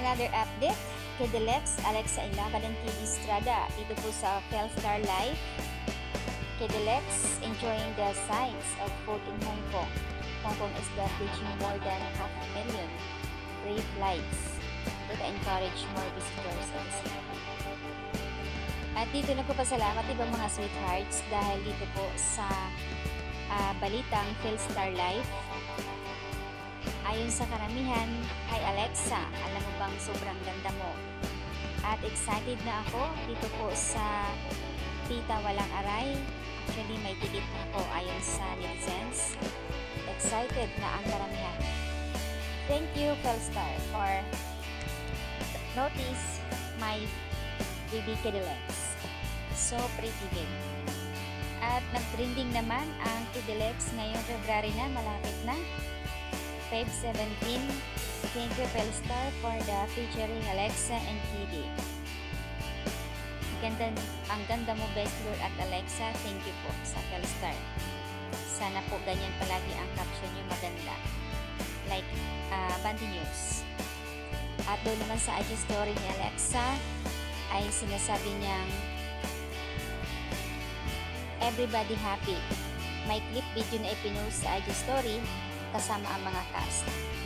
Another update, Kedelex, Alexa Ilaban and Kid Estrada. Dito po sa Phelstar Live. Kedelex enjoying the sights of food in Hong Kong. Hong Kong is reaching more than 500,000 free flights to encourage more visitors in the city. At dito nagpapasalamat ibang mga sweethearts dahil dito po sa balitang Phelstar Live. Ayon sa karamihan, "Hi Alexa, alam mo bang sobrang ganda mo?" At excited na ako dito po sa Tita Walang Aray. Actually, may ticket na ako ayon sa netizens. Excited na ang karamihan. Thank you, Phelstar, for notice my baby Kedelex. So pretty din. At nag-trending naman ang Kedelex ngayong February na, malapit na. Feb 17. Thank you, Phelstar, for the featuring Alexa and Kiddy. Ang ganda mo, Best Lord at Alexa. Thank you po sa Phelstar. Sana po ganyan palagi ang caption nyo, maganda. Like Banti News. At doon naman sa IG story ni Alexa ay sinasabi niyang everybody happy. May clip video na ipinost sa IG story kasama ang mga cast.